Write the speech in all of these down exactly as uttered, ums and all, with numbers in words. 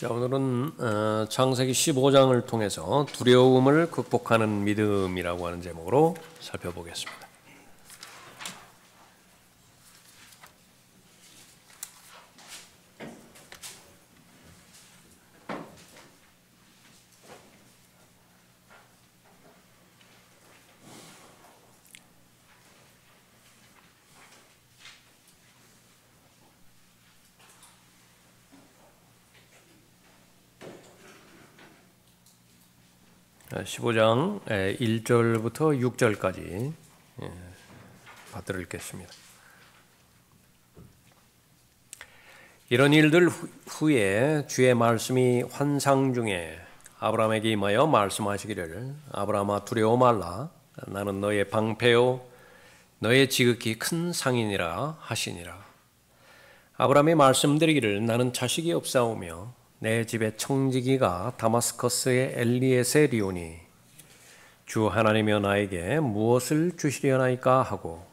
자, 오늘은 어, 창세기 십오 장을 통해서 두려움을 극복하는 믿음이라고 하는 제목으로 살펴보겠습니다. 십오 장 일 절부터 육 절까지 받들어 읽겠습니다. 이런 일들 후에 주의 말씀이 환상 중에 아브라함에게 임하여 말씀하시기를 아브라함아 두려워 말라 나는 너의 방패요 너의 지극히 큰 상인이라 하시니라. 아브라함이 말씀드리기를 나는 자식이 없사오며 내 집에 청지기가 다마스커스의 엘리에셀이오니 주 하나님이여 나에게 무엇을 주시려나이까 하고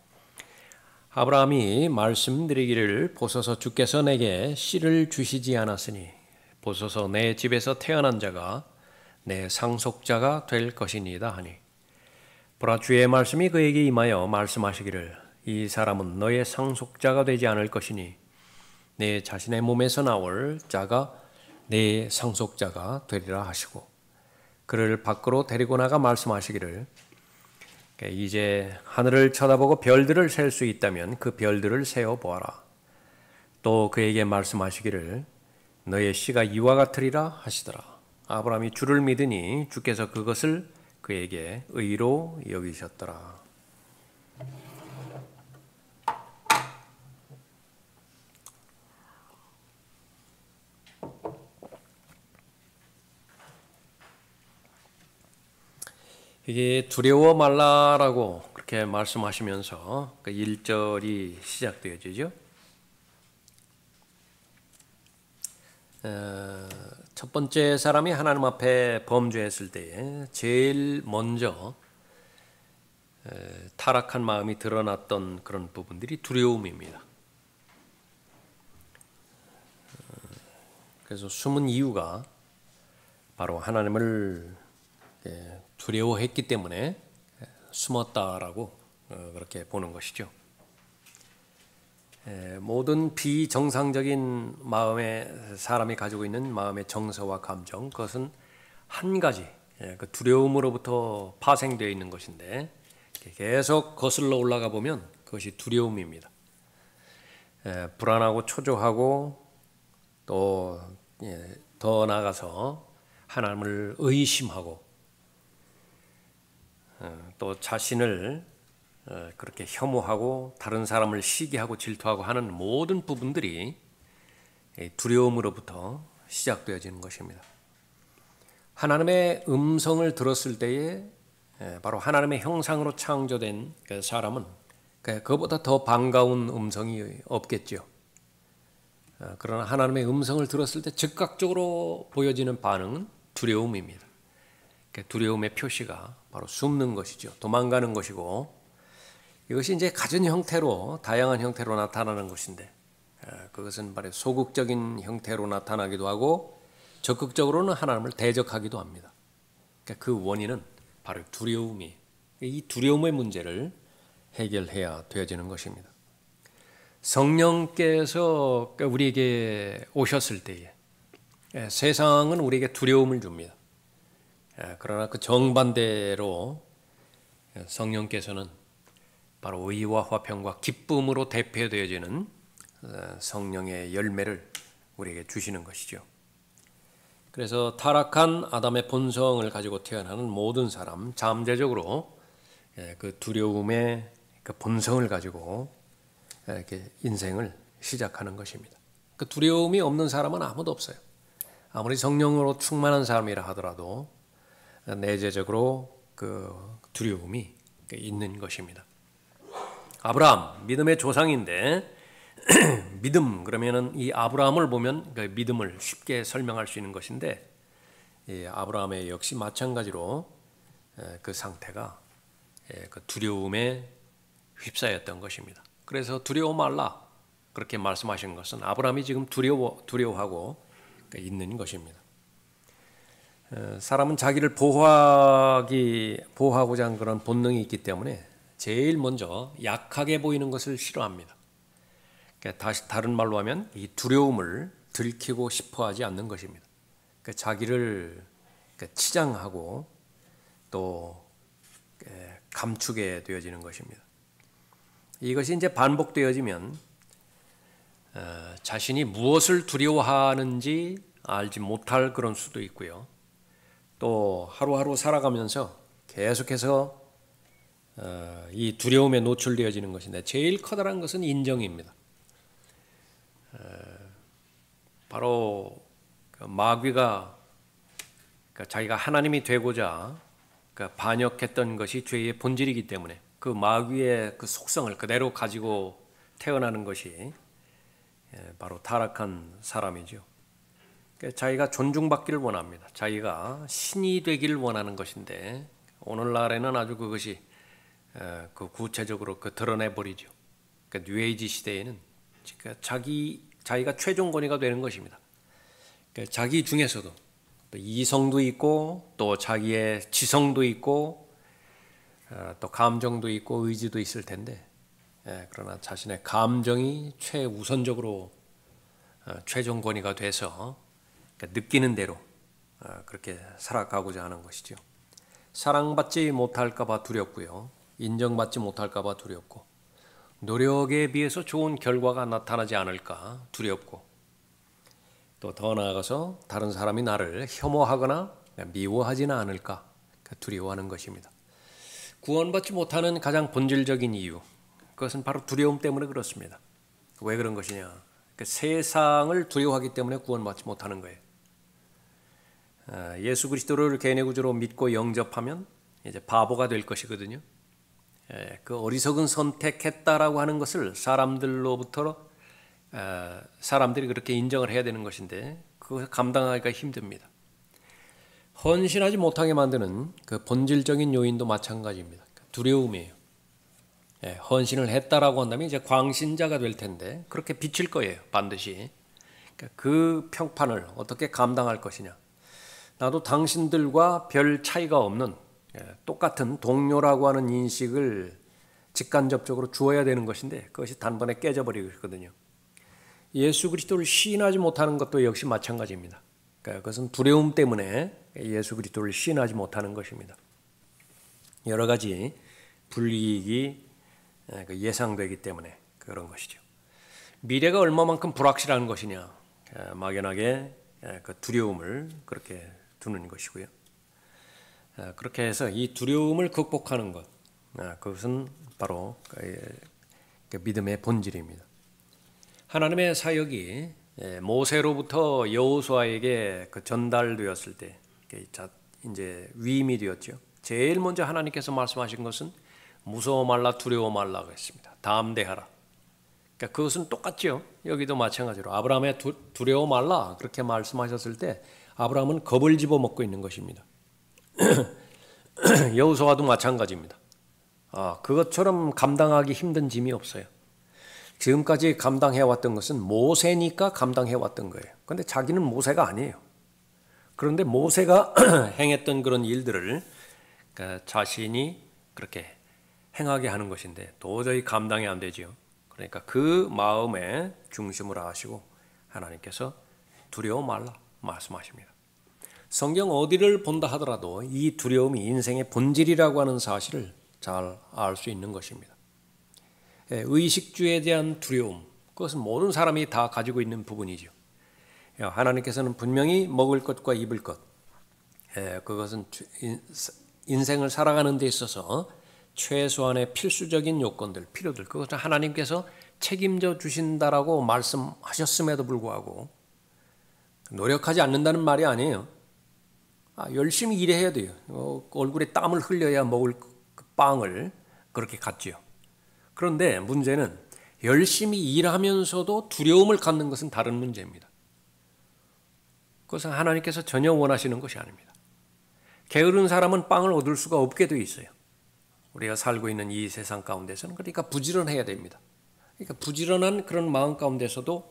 아브라함이 말씀드리기를 보소서 주께서 내게 씨를 주시지 않았으니 보소서 내 집에서 태어난 자가 내 상속자가 될 것이니이다 하니 보라 주의 말씀이 그에게 임하여 말씀하시기를 이 사람은 너의 상속자가 되지 않을 것이니 내 자신의 몸에서 나올 자가 내 상속자가 되리라 하시고 그를 밖으로 데리고 나가 말씀하시기를 이제 하늘을 쳐다보고 별들을 셀 수 있다면 그 별들을 세어 보아라. 또 그에게 말씀하시기를 너의 씨가 이와 같으리라 하시더라. 아브라함이 주를 믿으니 주께서 그것을 그에게 의로 여기셨더라. 이게 두려워 말라라고 그렇게 말씀하시면서 그 일 절이 시작되어지죠. 첫 번째 사람이 하나님 앞에 범죄했을 때에 제일 먼저 타락한 마음이 드러났던 그런 부분들이 두려움입니다. 그래서 숨은 이유가 바로 하나님을 두려워했기 때문에 숨었다라고 그렇게 보는 것이죠. 모든 비정상적인 마음의 사람이 가지고 있는 마음의 정서와 감정, 그것은 한 가지 그 두려움으로부터 파생되어 있는 것인데 계속 거슬러 올라가 보면 그것이 두려움입니다. 불안하고 초조하고 또 더 나아가서 하나님을 의심하고 또 자신을 그렇게 혐오하고 다른 사람을 시기하고 질투하고 하는 모든 부분들이 두려움으로부터 시작되어지는 것입니다. 하나님의 음성을 들었을 때에 바로 하나님의 형상으로 창조된 사람은 그보다 더 반가운 음성이 없겠죠. 그러나 하나님의 음성을 들었을 때 즉각적으로 보여지는 반응은 두려움입니다. 두려움의 표시가 바로 숨는 것이죠. 도망가는 것이고 이것이 이제 갖은 형태로 다양한 형태로 나타나는 것인데 그것은 바로 소극적인 형태로 나타나기도 하고 적극적으로는 하나님을 대적하기도 합니다. 그 원인은 바로 두려움이 이 두려움의 문제를 해결해야 되어지는 것입니다. 성령께서 우리에게 오셨을 때에 세상은 우리에게 두려움을 줍니다. 그러나 그 정반대로 성령께서는 바로 의와 화평과 기쁨으로 대표되어지는 성령의 열매를 우리에게 주시는 것이죠. 그래서 타락한 아담의 본성을 가지고 태어나는 모든 사람, 잠재적으로 그 두려움의 그 본성을 가지고 이렇게 인생을 시작하는 것입니다. 그 두려움이 없는 사람은 아무도 없어요. 아무리 성령으로 충만한 사람이라 하더라도 내재적으로 그 두려움이 있는 것입니다. 아브라함 믿음의 조상인데 믿음 그러면은 이 아브라함을 보면 그 믿음을 쉽게 설명할 수 있는 것인데 이 아브라함의 역시 마찬가지로 그 상태가 그 두려움에 휩싸였던 것입니다. 그래서 두려워 말라 그렇게 말씀하신 것은 아브라함이 지금 두려워 두려워하고 있는 것입니다. 사람은 자기를 보호하기, 보호하고자 하는 그런 본능이 있기 때문에 제일 먼저 약하게 보이는 것을 싫어합니다. 다시 다른 말로 하면 이 두려움을 들키고 싶어하지 않는 것입니다. 자기를 치장하고 또 감추게 되어지는 것입니다. 이것이 이제 반복되어지면 자신이 무엇을 두려워하는지 알지 못할 그런 수도 있고요. 또 하루하루 살아가면서 계속해서 이 두려움에 노출되어지는 것인데 제일 커다란 것은 인정입니다. 바로 마귀가 자기가 하나님이 되고자 반역했던 것이 죄의 본질이기 때문에 그 마귀의 그 속성을 그대로 가지고 태어나는 것이 바로 타락한 사람이죠. 자기가 존중받기를 원합니다. 자기가 신이 되기를 원하는 것인데 오늘날에는 아주 그것이 그 구체적으로 그 드러내 버리죠. 그러니까 뉴에이지 시대에는 자기 자기가 최종 권위가 되는 것입니다. 그러니까 자기 중에서도 또 이성도 있고 또 자기의 지성도 있고 또 감정도 있고 의지도 있을 텐데 그러나 자신의 감정이 최우선적으로 최종 권위가 돼서 느끼는 대로 그렇게 살아가고자 하는 것이죠. 사랑받지 못할까 봐 두렵고요. 인정받지 못할까 봐 두렵고 노력에 비해서 좋은 결과가 나타나지 않을까 두렵고 또 더 나아가서 다른 사람이 나를 혐오하거나 미워하지는 않을까 두려워하는 것입니다. 구원받지 못하는 가장 본질적인 이유, 그것은 바로 두려움 때문에 그렇습니다. 왜 그런 것이냐? 세상을 두려워하기 때문에 구원받지 못하는 거예요. 예수 그리스도를 개인의 구주로 믿고 영접하면 이제 바보가 될 것이거든요. 그 어리석은 선택했다라고 하는 것을 사람들로부터 사람들이 그렇게 인정을 해야 되는 것인데 그것을 감당하기가 힘듭니다. 헌신하지 못하게 만드는 그 본질적인 요인도 마찬가지입니다. 두려움이에요. 헌신을 했다라고 한다면 이제 광신자가 될 텐데 그렇게 비칠 거예요. 반드시. 그 평판을 어떻게 감당할 것이냐. 나도 당신들과 별 차이가 없는 똑같은 동료라고 하는 인식을 직간접적으로 주어야 되는 것인데 그것이 단번에 깨져버리거든요. 예수 그리스도를 시인하지 못하는 것도 역시 마찬가지입니다. 그러니까 그것은 두려움 때문에 예수 그리스도를 시인하지 못하는 것입니다. 여러 가지 불이익이 예상되기 때문에 그런 것이죠. 미래가 얼마만큼 불확실한 것이냐, 막연하게 그 두려움을 그렇게 두는 것이고요. 그렇게 해서 이 두려움을 극복하는 것, 그것은 바로 믿음의 본질입니다. 하나님의 사역이 모세로부터 여호수아에게 전달되었을 때 이제 위임이 되었죠. 제일 먼저 하나님께서 말씀하신 것은 무서워 말라 두려워 말라고 했습니다. 담대하라. 그러니까 그것은 똑같죠. 여기도 마찬가지로 아브라함의 두, 두려워 말라 그렇게 말씀하셨을 때 아브라함은 겁을 집어먹고 있는 것입니다. 여호수아도 마찬가지입니다. 아, 그것처럼 감당하기 힘든 짐이 없어요. 지금까지 감당해왔던 것은 모세니까 감당해왔던 거예요. 그런데 자기는 모세가 아니에요. 그런데 모세가 행했던 그런 일들을 그러니까 자신이 그렇게 행하게 하는 것인데 도저히 감당이 안 되지요. 그러니까 그 마음에 중심을 하시고 하나님께서 두려워 말라 말씀하십니다. 성경 어디를 본다 하더라도 이 두려움이 인생의 본질이라고 하는 사실을 잘 알 수 있는 것입니다. 의식주에 대한 두려움, 그것은 모든 사람이 다 가지고 있는 부분이죠. 하나님께서는 분명히 먹을 것과 입을 것, 그것은 인생을 살아가는 데 있어서 최소한의 필수적인 요건들, 필요들, 그것은 하나님께서 책임져 주신다라고 말씀하셨음에도 불구하고 노력하지 않는다는 말이 아니에요. 아, 열심히 일해야 돼요. 어, 얼굴에 땀을 흘려야 먹을 그 빵을 그렇게 갖지요. 그런데 문제는 열심히 일하면서도 두려움을 갖는 것은 다른 문제입니다. 그것은 하나님께서 전혀 원하시는 것이 아닙니다. 게으른 사람은 빵을 얻을 수가 없게 되어 있어요. 우리가 살고 있는 이 세상 가운데서는 그러니까 부지런해야 됩니다. 그러니까 부지런한 그런 마음 가운데서도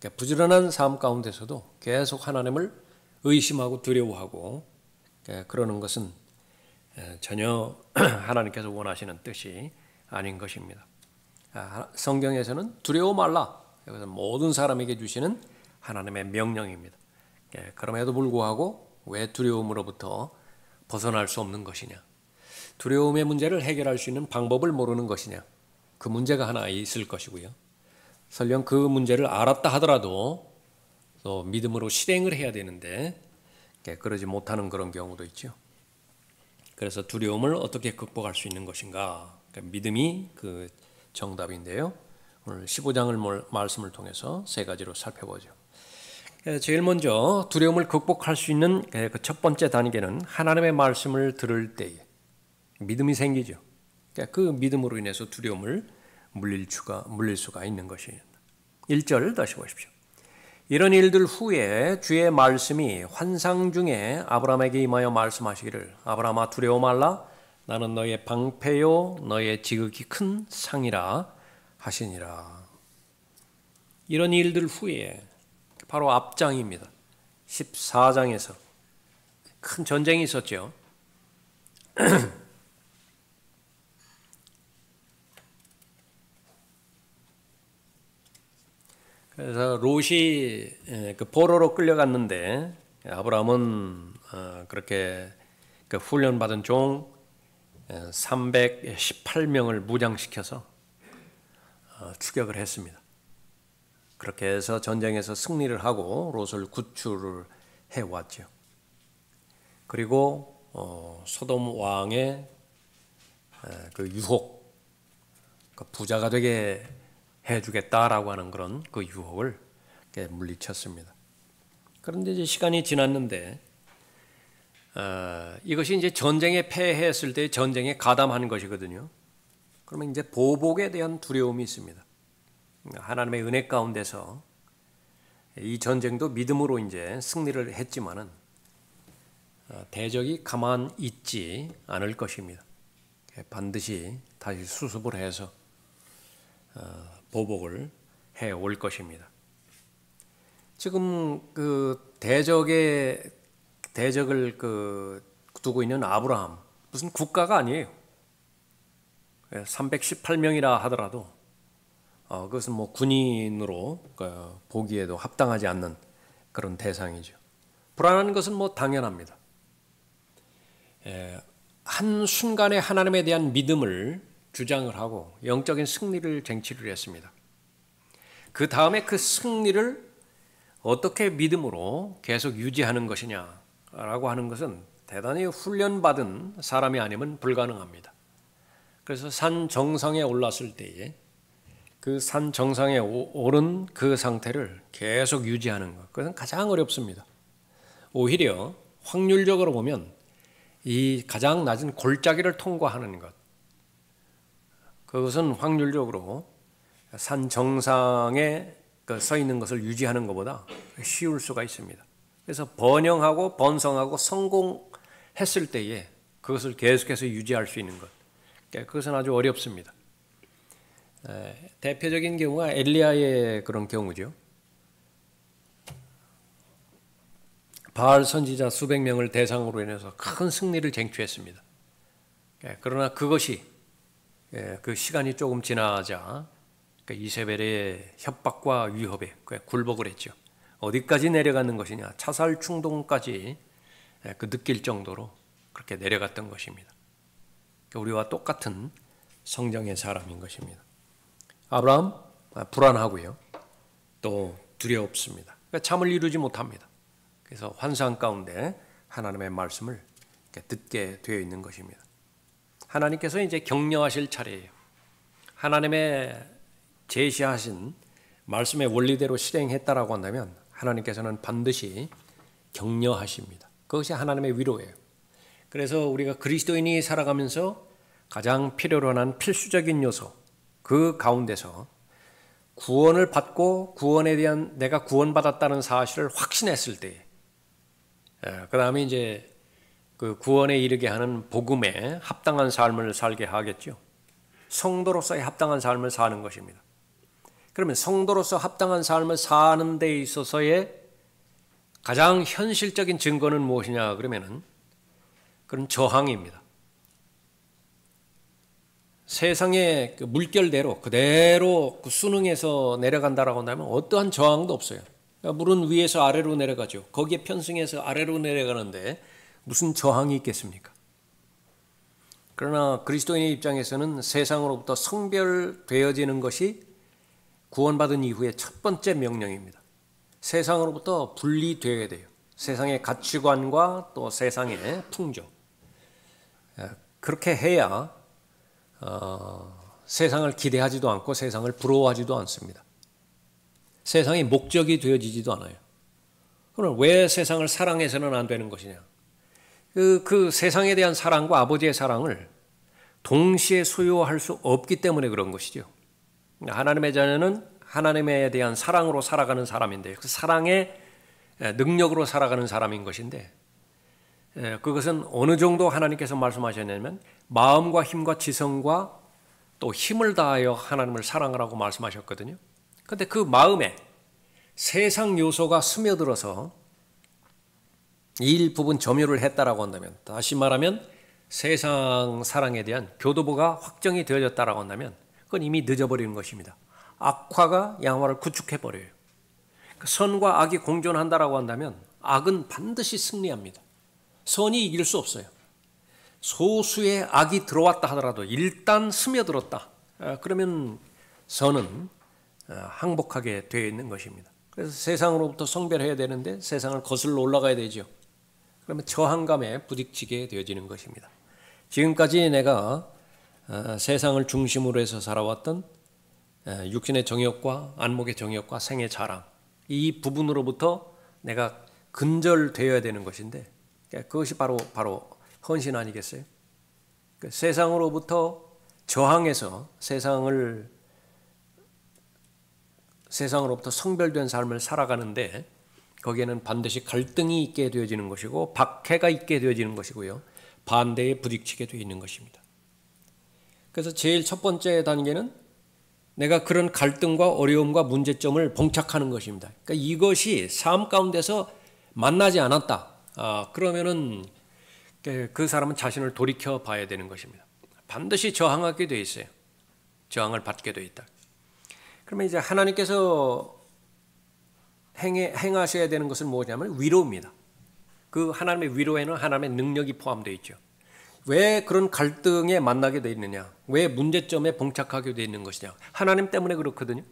그러니까 부지런한 삶 가운데서도 계속 하나님을 의심하고 두려워하고 그러는 것은 전혀 하나님께서 원하시는 뜻이 아닌 것입니다. 성경에서는 두려워 말라. 이것은 모든 사람에게 주시는 하나님의 명령입니다. 그럼에도 불구하고 왜 두려움으로부터 벗어날 수 없는 것이냐? 두려움의 문제를 해결할 수 있는 방법을 모르는 것이냐? 그 문제가 하나 있을 것이고요. 설령 그 문제를 알았다 하더라도 또 믿음으로 실행을 해야 되는데 그러지 못하는 그런 경우도 있죠. 그래서 두려움을 어떻게 극복할 수 있는 것인가? 그러니까 믿음이 그 정답인데요. 오늘 십오 장을 말씀을 통해서 세 가지로 살펴보죠. 제일 먼저 두려움을 극복할 수 있는 그 첫 번째 단계는 하나님의 말씀을 들을 때에 믿음이 생기죠. 그 믿음으로 인해서 두려움을 물릴 수가, 물릴 수가 있는 것입니다. 일 절 다시 보십시오. 이런 일들 후에 주의 말씀이 환상 중에 아브라함에게 임하여 말씀하시기를 아브라함아 두려워 말라 나는 너의 방패요 너의 지극히 큰 상이라 하시니라. 이런 일들 후에 바로 앞장입니다. 십사 장에서 큰 전쟁이 있었죠. 그래서 롯이 그 포로로 끌려갔는데 아브라함은 그렇게 그 훈련받은 종 삼백십팔 명을 무장시켜서 추격을 했습니다. 그렇게 해서 전쟁에서 승리를 하고 롯을 구출을 해왔죠. 그리고 어, 소돔 왕의 그 유혹, 그 부자가 되게 해주겠다라고 하는 그런 그 유혹을 물리쳤습니다. 그런데 이제 시간이 지났는데 어, 이것이 이제 전쟁에 패했을 때 전쟁에 가담하는 것이거든요. 그러면 이제 보복에 대한 두려움이 있습니다. 하나님의 은혜 가운데서 이 전쟁도 믿음으로 이제 승리를 했지만은 대적이 가만 있지 않을 것입니다. 반드시 다시 수습을 해서 보복을 해 올 것입니다. 지금 그 대적의 대적을 그 두고 있는 아브라함 무슨 국가가 아니에요. 삼백십팔 명이라 하더라도 어, 그것은 뭐 군인으로 그 보기에도 합당하지 않는 그런 대상이죠. 불안한 것은 뭐 당연합니다. 에, 한 순간에 하나님에 대한 믿음을 주장을 하고 영적인 승리를 쟁취를 했습니다. 그 다음에 그 승리를 어떻게 믿음으로 계속 유지하는 것이냐라고 하는 것은 대단히 훈련받은 사람이 아니면 불가능합니다. 그래서 산 정상에 올랐을 때에 그 산 정상에 오른 그 상태를 계속 유지하는 것, 그것은 가장 어렵습니다. 오히려 확률적으로 보면 이 가장 낮은 골짜기를 통과하는 것, 그것은 확률적으로 산 정상에 서 있는 것을 유지하는 것보다 쉬울 수가 있습니다. 그래서 번영하고 번성하고 성공했을 때에 그것을 계속해서 유지할 수 있는 것, 그것은 아주 어렵습니다. 대표적인 경우가 엘리야의 그런 경우죠. 바알 선지자 수백 명을 대상으로 인해서 큰 승리를 쟁취했습니다. 그러나 그것이 그 시간이 조금 지나자 이세벨의 협박과 위협에 굴복을 했죠. 어디까지 내려가는 것이냐, 자살 충동까지 그 느낄 정도로 그렇게 내려갔던 것입니다. 우리와 똑같은 성정의 사람인 것입니다. 아브라함 불안하고요, 또 두렵습니다. 잠을 이루지 못합니다. 그래서 환상 가운데 하나님의 말씀을 듣게 되어 있는 것입니다. 하나님께서 이제 격려하실 차례예요. 하나님의 제시하신 말씀의 원리대로 실행했다라고 한다면 하나님께서는 반드시 격려하십니다. 그것이 하나님의 위로예요. 그래서 우리가 그리스도인이 살아가면서 가장 필요로 하는 필수적인 요소, 그 가운데서 구원을 받고 구원에 대한 내가 구원받았다는 사실을 확신했을 때, 그 다음에 이제 그 구원에 이르게 하는 복음에 합당한 삶을 살게 하겠죠. 성도로서의 합당한 삶을 사는 것입니다. 그러면 성도로서 합당한 삶을 사는 데 있어서의 가장 현실적인 증거는 무엇이냐 그러면은 그런 저항입니다. 세상의 그 물결대로 그대로 그 순응해서 내려간다라고 한다면 어떠한 저항도 없어요. 물은 위에서 아래로 내려가죠. 거기에 편승해서 아래로 내려가는데 무슨 저항이 있겠습니까? 그러나 그리스도인의 입장에서는 세상으로부터 성별되어지는 것이 구원받은 이후의 첫 번째 명령입니다. 세상으로부터 분리되어야 돼요. 세상의 가치관과 또 세상의 풍조. 그렇게 해야 어, 세상을 기대하지도 않고 세상을 부러워하지도 않습니다. 세상이 목적이 되어지지도 않아요. 그럼 왜 세상을 사랑해서는 안 되는 것이냐? 그, 그 세상에 대한 사랑과 아버지의 사랑을 동시에 소유할 수 없기 때문에 그런 것이죠. 하나님의 자녀는 하나님에 대한 사랑으로 살아가는 사람인데 그 사랑의 능력으로 살아가는 사람인 것인데 그것은 어느 정도 하나님께서 말씀하셨냐면 마음과 힘과 지성과 또 힘을 다하여 하나님을 사랑하라고 말씀하셨거든요. 그런데 그 마음에 세상 요소가 스며들어서 이 일부분 점유를 했다라고 한다면, 다시 말하면 세상 사랑에 대한 교도부가 확정이 되어졌다라고 한다면 그건 이미 늦어버리는 것입니다. 악화가 양화를 구축해버려요. 선과 악이 공존한다라고 한다면 악은 반드시 승리합니다. 선이 이길 수 없어요. 소수의 악이 들어왔다 하더라도 일단 스며들었다. 그러면 선은 항복하게 되어 있는 것입니다. 그래서 세상으로부터 성별해야 되는데 세상을 거슬러 올라가야 되죠. 그러면 저항감에 부딪히게 되어지는 것입니다. 지금까지 내가 세상을 중심으로 해서 살아왔던 육신의 정욕과 안목의 정욕과 생의 자랑, 이 부분으로부터 내가 근절되어야 되는 것인데 그것이 바로 바로 헌신 아니겠어요? 세상으로부터 저항해서 세상을 세상으로부터 성별된 삶을 살아가는데 거기에는 반드시 갈등이 있게 되어지는 것이고 박해가 있게 되어지는 것이고요. 반대에 부딪히게 되어 있는 것입니다. 그래서 제일 첫 번째 단계는 내가 그런 갈등과 어려움과 문제점을 봉착하는 것입니다. 그러니까 이것이 삶 가운데서 만나지 않았다. 아, 그러면은 그 사람은 자신을 돌이켜 봐야 되는 것입니다. 반드시 저항하게 되어 있어요. 저항을 받게 되어 있다. 그러면 이제 하나님께서 행해, 행하셔야 되는 것은 뭐냐면 위로입니다. 그 하나님의 위로에는 하나님의 능력이 포함되어 있죠. 왜 그런 갈등에 만나게 되어 있느냐? 왜 문제점에 봉착하게 되어 있는 것이냐? 하나님 때문에 그렇거든요.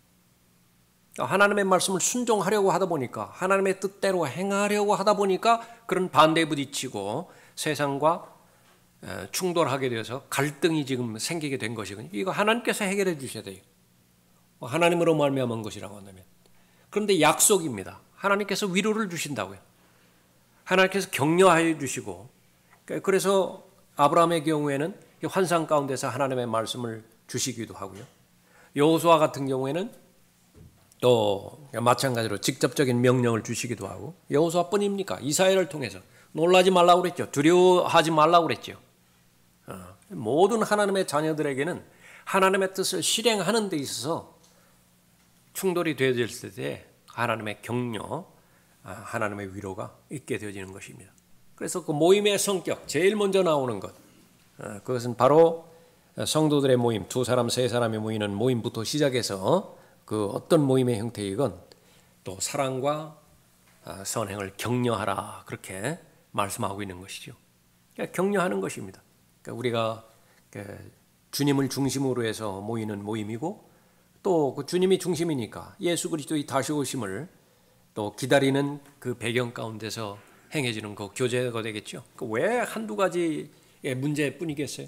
하나님의 말씀을 순종하려고 하다 보니까 하나님의 뜻대로 행하려고 하다 보니까 그런 반대에 부딪히고 세상과 충돌하게 되어서 갈등이 지금 생기게 된 것이거든요. 이거 하나님께서 해결해 주셔야 돼요. 하나님으로 말미암은 것이라고 한다면. 그런데 약속입니다. 하나님께서 위로를 주신다고요. 하나님께서 격려하여 주시고, 그래서 아브라함의 경우에는 환상 가운데서 하나님의 말씀을 주시기도 하고요. 여호수아 같은 경우에는 또 마찬가지로 직접적인 명령을 주시기도 하고, 여호수아뿐입니까? 이사야를 통해서 놀라지 말라고 그랬죠. 두려워하지 말라고 그랬죠. 모든 하나님의 자녀들에게는 하나님의 뜻을 실행하는 데 있어서 충돌이 되어질 때 하나님의 격려, 하나님의 위로가 있게 되어지는 것입니다. 그래서 그 모임의 성격, 제일 먼저 나오는 것, 그것은 바로 성도들의 모임, 두 사람, 세 사람이 모이는 모임부터 시작해서 그 어떤 모임의 형태이건 또 사랑과 선행을 격려하라, 그렇게 말씀하고 있는 것이죠. 격려하는 것입니다. 우리가 주님을 중심으로 해서 모이는 모임이고 또 그 주님이 중심이니까 예수 그리스도의 다시 오심을 또 기다리는 그 배경 가운데서 행해지는 그 교제가 되겠죠. 왜 한두 가지의 문제뿐이겠어요?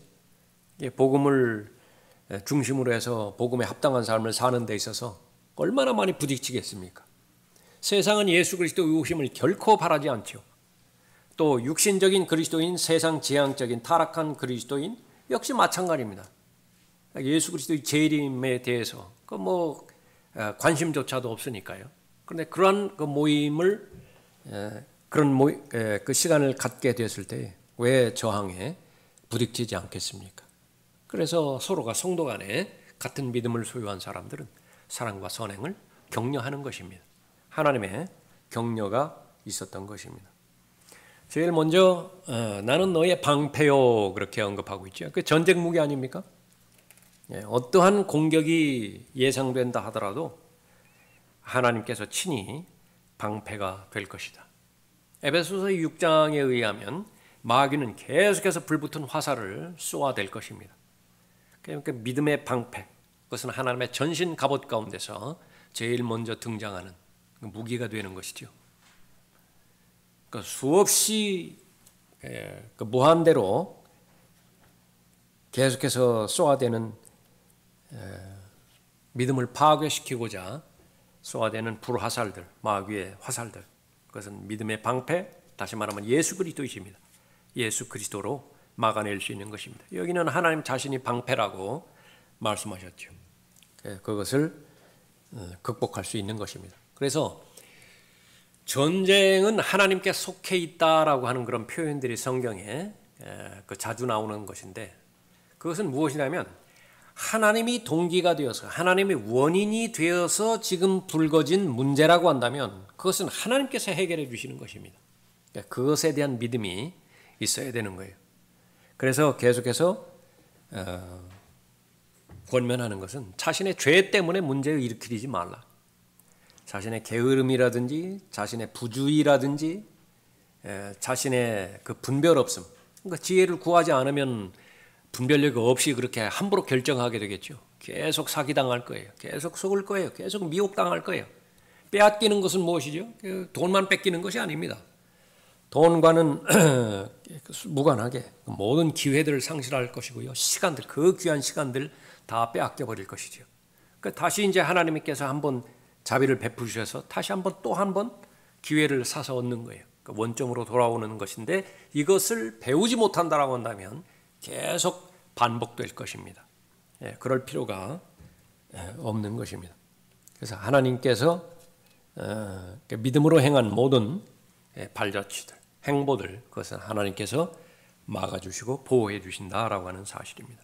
복음을 중심으로 해서 복음에 합당한 삶을 사는 데 있어서 얼마나 많이 부딪히겠습니까? 세상은 예수 그리스도의 오심을 결코 바라지 않죠. 또 육신적인 그리스도인, 세상 지향적인 타락한 그리스도인 역시 마찬가지입니다. 예수 그리스도의 재림에 대해서 그 뭐 관심조차도 없으니까요. 그런데 그러한 그 모임을 그런 모임, 그 시간을 갖게 됐을 때 왜 저항에 부딪히지 않겠습니까? 그래서 서로가 성도 간에 같은 믿음을 소유한 사람들은 사랑과 선행을 격려하는 것입니다. 하나님의 격려가 있었던 것입니다. 제일 먼저 어, 나는 너의 방패요 그렇게 언급하고 있죠. 그 전쟁 무기 아닙니까? 예, 어떠한 공격이 예상된다 하더라도 하나님께서 친히 방패가 될 것이다. 에베소서 육 장에 의하면 마귀는 계속해서 불붙은 화살을 쏘아댈 것입니다. 그러니까 믿음의 방패, 그것은 하나님의 전신 갑옷 가운데서 제일 먼저 등장하는 무기가 되는 것이죠. 그러니까 수없이 그 무한대로 계속해서 쏘아대는 믿음을 파괴시키고자 쏘아대는 불화살들, 마귀의 화살들, 그것은 믿음의 방패, 다시 말하면 예수 그리스도이십니다. 예수 그리스도로 막아낼 수 있는 것입니다. 여기는 하나님 자신이 방패라고 말씀하셨죠. 그것을 극복할 수 있는 것입니다. 그래서 전쟁은 하나님께 속해 있다라고 하는 그런 표현들이 성경에 자주 나오는 것인데, 그것은 무엇이냐면 하나님이 동기가 되어서 하나님이 원인이 되어서 지금 불거진 문제라고 한다면 그것은 하나님께서 해결해 주시는 것입니다. 그것에 대한 믿음이 있어야 되는 거예요. 그래서 계속해서 어, 권면하는 것은 자신의 죄 때문에 문제를 일으키지 말라. 자신의 게으름이라든지 자신의 부주의라든지 에, 자신의 그 분별 없음, 그러니까 지혜를 구하지 않으면 분별력 없이 그렇게 함부로 결정하게 되겠죠. 계속 사기당할 거예요. 계속 속을 거예요. 계속 미혹당할 거예요. 빼앗기는 것은 무엇이죠? 돈만 뺏기는 것이 아닙니다. 돈과는 무관하게 모든 기회들을 상실할 것이고요. 시간들, 그 귀한 시간들 다 빼앗겨 버릴 것이죠. 그러니까 다시 이제 하나님께서 한번 자비를 베푸셔서 다시 한번 또 한 번 기회를 사서 얻는 거예요. 그러니까 원점으로 돌아오는 것인데, 이것을 배우지 못한다라고 한다면 계속 반복될 것입니다. 예, 그럴 필요가 없는 것입니다. 그래서 하나님께서 어, 믿음으로 행한 모든 발자취들, 행보들, 그것은 하나님께서 막아주시고 보호해 주신다라고 하는 사실입니다.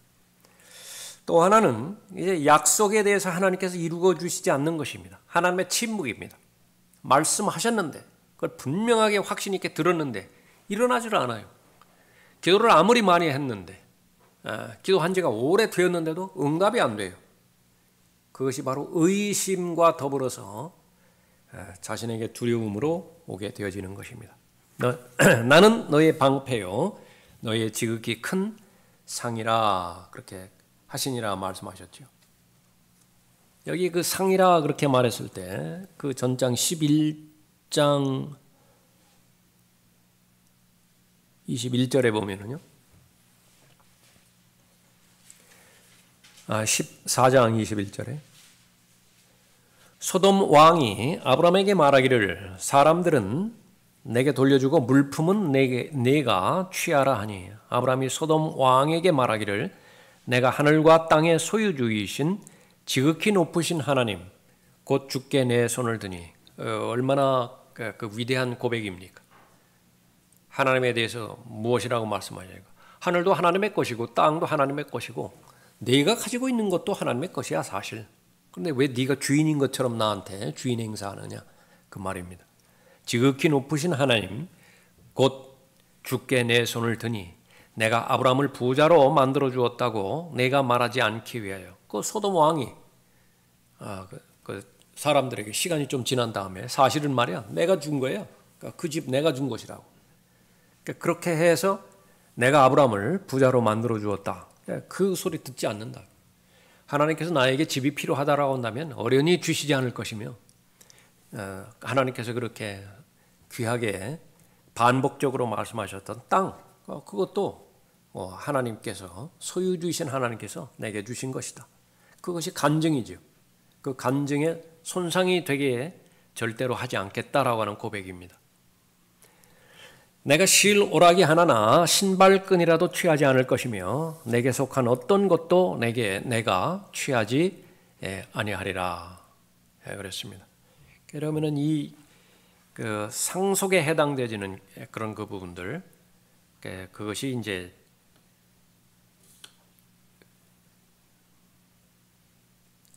또 하나는 이제 약속에 대해서 하나님께서 이루어 주시지 않는 것입니다. 하나님의 침묵입니다. 말씀하셨는데, 그걸 분명하게 확신 있게 들었는데 일어나질 않아요. 기도를 아무리 많이 했는데, 아, 기도한 지가 오래 되었는데도 응답이 안 돼요. 그것이 바로 의심과 더불어서 자신에게 두려움으로 오게 되어지는 것입니다. 너, 나는 너의 방패요, 너의 지극히 큰 상이라 그렇게 하시니라 말씀하셨죠. 여기 그 상이라 그렇게 말했을 때 그 전장 십일 장 이십일 절에 보면은요, 아, 십사 장 이십일 절에 소돔 왕이 아브라함에게 말하기를 사람들은 내게 돌려주고 물품은 내게, 내가 취하라 하니, 아브라함이 소돔 왕에게 말하기를 내가 하늘과 땅의 소유주이신 지극히 높으신 하나님 곧 주께 내 손을 드니, 어, 얼마나 그, 그 위대한 고백입니까? 하나님에 대해서 무엇이라고 말씀하냐고. 하늘도 하나님의 것이고 땅도 하나님의 것이고 네가 가지고 있는 것도 하나님의 것이야 사실. 그런데 왜 네가 주인인 것처럼 나한테 주인 행사하느냐, 그 말입니다. 지극히 높으신 하나님 곧 주께 내 손을 드니 내가 아브라함을 부자로 만들어 주었다고 내가 말하지 않기 위하여. 그 소돔 왕이 아, 그, 그 사람들에게 시간이 좀 지난 다음에 사실은 말이야 내가 준 거예요. 그 집 내가 준 것이라고. 그렇게 해서 내가 아브라함을 부자로 만들어 주었다, 그 소리 듣지 않는다. 하나님께서 나에게 집이 필요하다라고 한다면 어련히 주시지 않을 것이며, 하나님께서 그렇게 귀하게 반복적으로 말씀하셨던 땅, 그것도 하나님께서 소유주이신 하나님께서 내게 주신 것이다. 그것이 간증이죠. 그 간증에 손상이 되게 절대로 하지 않겠다라고 하는 고백입니다. 내가 실 오라기 하나나 신발끈이라도 취하지 않을 것이며 내게 속한 어떤 것도 내게 내가 취하지 아니하리라 그랬습니다. 그러면은 이 그 상속에 해당되지는 그런 그 부분들, 그것이 이제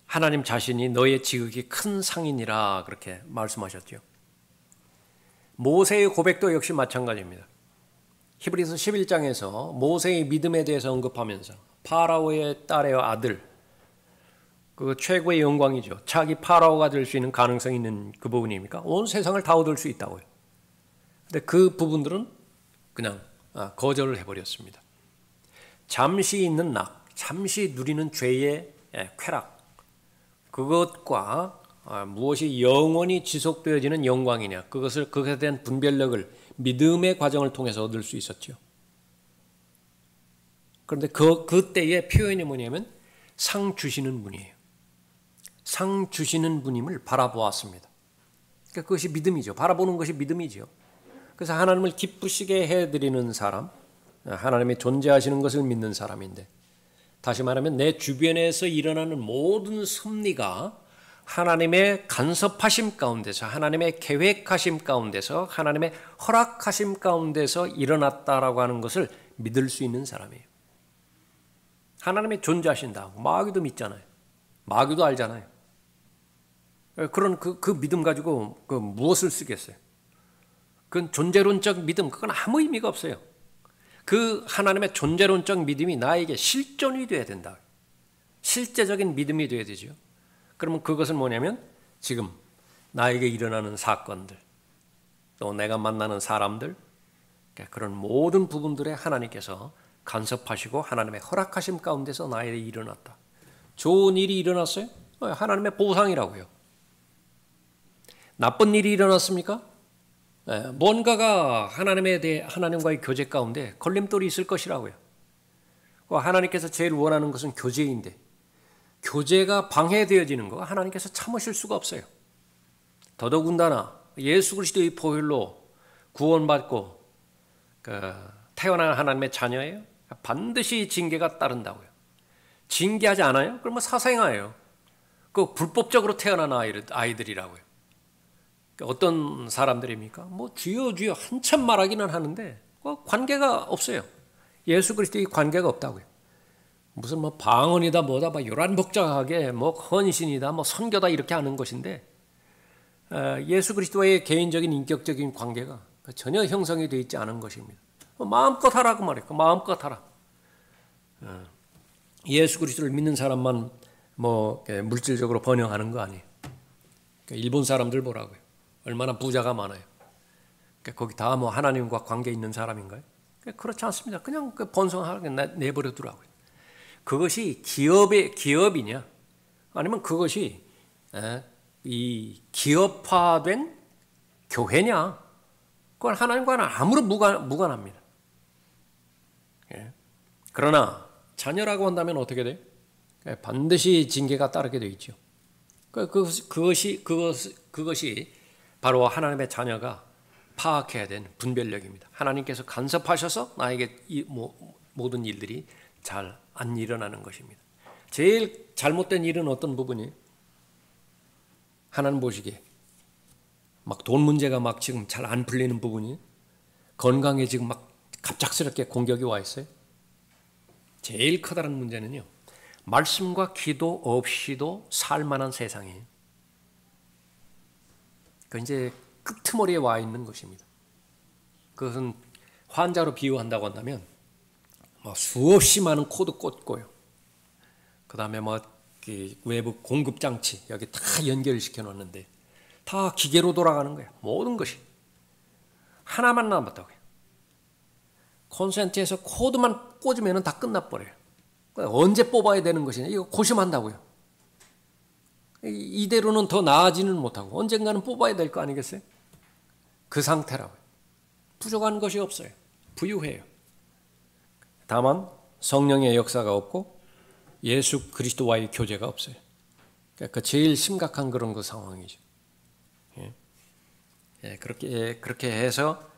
하나님 자신이 너의 지극히 큰 상이니라 그렇게 말씀하셨죠. 모세의 고백도 역시 마찬가지입니다. 히브리서 십일 장에서 모세의 믿음에 대해서 언급하면서 파라오의 딸의 아들, 그 최고의 영광이죠. 자기 파라오가 될 수 있는 가능성이 있는 그 부분입니까? 온 세상을 다 얻을 수 있다고요. 근데 그 부분들은 그냥 거절을 해버렸습니다. 잠시 있는 낙, 잠시 누리는 죄의 쾌락, 그것과 무엇이 영원히 지속되어지는 영광이냐, 그것을 그것에 대한 분별력을 믿음의 과정을 통해서 얻을 수 있었죠. 그런데 그 그때의 표현이 뭐냐면 상 주시는 분이에요. 상 주시는 분임을 바라보았습니다. 그러니까 그것이 믿음이죠. 바라보는 것이 믿음이죠. 그래서 하나님을 기쁘시게 해드리는 사람, 하나님의 존재하시는 것을 믿는 사람인데, 다시 말하면 내 주변에서 일어나는 모든 섭리가 하나님의 간섭하심 가운데서, 하나님의 계획하심 가운데서, 하나님의 허락하심 가운데서 일어났다라고 하는 것을 믿을 수 있는 사람이에요. 하나님의 존재하신다. 마귀도 믿잖아요. 마귀도 알잖아요. 그런 그, 그 믿음 가지고 그 무엇을 쓰겠어요? 그건 존재론적 믿음, 그건 아무 의미가 없어요. 그 하나님의 존재론적 믿음이 나에게 실존이 되어야 된다. 실제적인 믿음이 되어야 되죠. 그러면 그것은 뭐냐면 지금 나에게 일어나는 사건들, 또 내가 만나는 사람들, 그런 모든 부분들에 하나님께서 간섭하시고 하나님의 허락하심 가운데서 나에게 일어났다. 좋은 일이 일어났어요? 하나님의 보상이라고요. 나쁜 일이 일어났습니까? 뭔가가 하나님에 대해 하나님과의 교제 가운데 걸림돌이 있을 것이라고요. 하나님께서 제일 원하는 것은 교제인데 교제가 방해되어지는 거 하나님께서 참으실 수가 없어요. 더더군다나 예수 그리스도의 보혈로 구원받고 그 태어난 하나님의 자녀예요. 반드시 징계가 따른다고요. 징계하지 않아요? 그러면 사생아예요. 그 불법적으로 태어난 아이들, 아이들이라고요. 어떤 사람들입니까? 뭐 주여 주여 한참 말하기는 하는데 관계가 없어요. 예수 그리스도의 관계가 없다고요. 무슨 뭐 방언이다 뭐다 막 요란복잡하게 뭐 헌신이다 뭐 선교다 이렇게 하는 것인데 예수 그리스도와의 개인적인 인격적인 관계가 전혀 형성이 되어 있지 않은 것입니다. 마음껏 하라고 말해요. 마음껏 하라. 예수 그리스도를 믿는 사람만 뭐 물질적으로 번영하는 거 아니에요. 일본 사람들 보라고요. 얼마나 부자가 많아요. 거기 다 뭐 하나님과 관계 있는 사람인가요? 그렇지 않습니다. 그냥 번성하게 내버려 두라고요. 그것이 기업의 기업이냐, 아니면 그것이 이 기업화된 교회냐, 그건 하나님과는 아무런 무관, 무관합니다. 그러나 자녀라고 한다면 어떻게 돼요? 반드시 징계가 따르게 되어 있죠. 그것이 그것이 그것이 바로 하나님의 자녀가 파악해야 되는 분별력입니다. 하나님께서 간섭하셔서 나에게 이 모든 일들이 잘 안 일어나는 것입니다. 제일 잘못된 일은 어떤 부분이? 하나님 보시기에 막 돈 문제가 막 지금 잘 안 풀리는 부분이, 건강에 지금 막 갑작스럽게 공격이 와 있어요. 제일 커다란 문제는요, 말씀과 기도 없이도 살만한 세상이에요. 그 이제 끄트머리에 와 있는 것입니다. 그것은 환자로 비유한다고 한다면 뭐 수없이 많은 코드 꽂고요. 그 다음에 뭐 외부 공급 장치 여기 다 연결시켜 놓는데 다 기계로 돌아가는 거예요. 모든 것이 하나만 남았다고요. 콘센트에서 코드만 꽂으면 다 끝나버려요. 언제 뽑아야 되는 것이냐, 이거 고심한다고요. 이대로는 더 나아지는 못하고 언젠가는 뽑아야 될 거 아니겠어요? 그 상태라고요. 부족한 것이 없어요. 부유해요. 다만 성령의 역사가 없고 예수 그리스도와의 교제가 없어요. 그러니까 제일 심각한 그런 그 상황이죠. 예. 예, 그렇게 그렇게 해서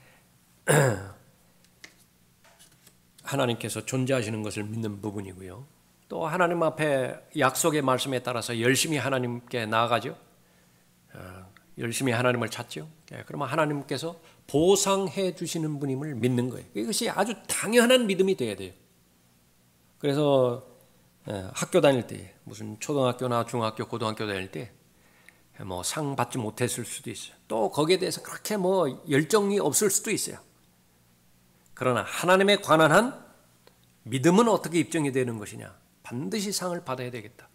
하나님께서 존재하시는 것을 믿는 부분이고요. 또 하나님 앞에 약속의 말씀에 따라서 열심히 하나님께 나아가죠. 어, 열심히 하나님을 찾죠. 예, 그러면 하나님께서 보상해 주시는 분임을 믿는 거예요. 이것이 아주 당연한 믿음이 돼야 돼요. 그래서 학교 다닐 때 무슨 초등학교나 중학교, 고등학교 다닐 때 뭐 상 받지 못했을 수도 있어요. 또 거기에 대해서 그렇게 뭐 열정이 없을 수도 있어요. 그러나 하나님에 관한 한 믿음은 어떻게 입증이 되는 것이냐? 반드시 상을 받아야 되겠다.